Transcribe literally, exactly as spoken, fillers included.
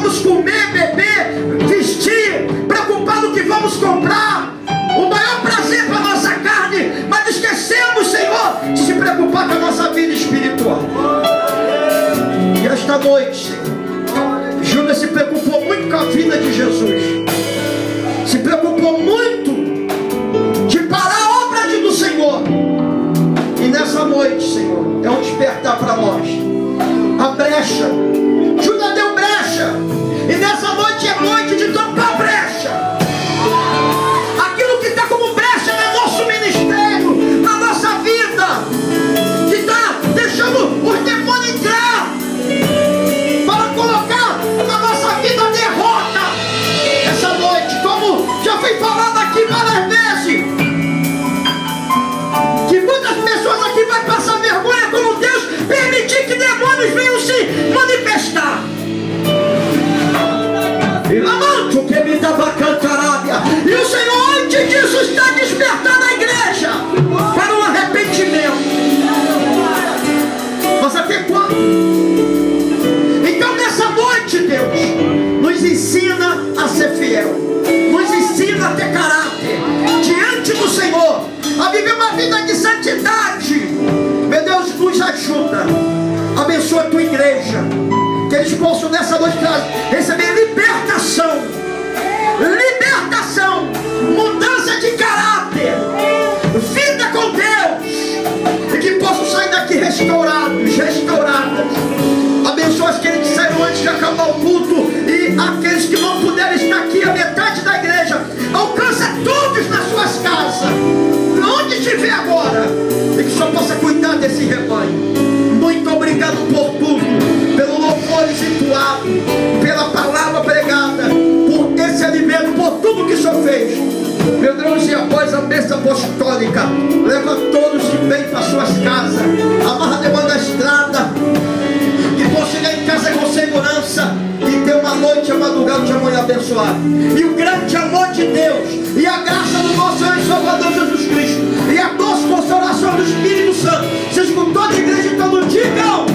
vamos comer, beber, vestir, preocupado no que vamos comprar, o maior prazer para a nossa carne, mas esquecemos, Senhor, de se preocupar com a nossa vida espiritual. E esta noite, Senhor, Judas se preocupou muito com a vida de Jesus, se preocupou muito de parar a obra do Senhor. E nessa noite, Senhor, é um despertar para nós. A brecha, Judas deu brecha, e nessa noite é noite de tocar brecha. Aquilo que está como brecha no nosso ministério, na nossa vida, que está deixando os demônios entrar para colocar na nossa vida derrota. Essa noite, como já foi falado aqui várias vezes, que muitas pessoas aqui vão passar vergonha como Deus permitir que demônios venham se manifestar. E o Senhor, antes disso, está despertando a igreja para um arrependimento. Mas até quando? Então nessa noite, Deus nos ensina a ser fiel, nos ensina a ter caráter diante do Senhor, a viver uma vida de santidade. Meu Deus, nos ajuda. Abençoa a tua igreja, que eles possam nessa noite receber libertação, libertação, mudança de caráter, vida com Deus, e que possam sair daqui restaurados, restauradas. Abençoa aqueles que saíram antes de acabar o culto, e aqueles que não puderam estar aqui, a metade da igreja. Alcança todos nas suas casas, onde estiver agora, e que só possa cuidar desse rebanho. Muito obrigado por tudo, pelo louvor entoado, pela palavra pregada, por esse alimento, por tudo que o Senhor fez. Meu Deus, e após a bênção apostólica, leva todos de bem para suas casas, amarra a demanda da estrada, que possam chegar em casa com segurança e ter uma noite, a madrugada de amanhã abençoada. E o grande amor de Deus, e a graça do nosso Senhor e Salvador Jesus Cristo, e a doce consolação do Espírito Santo, seja com toda a igreja, então não digam.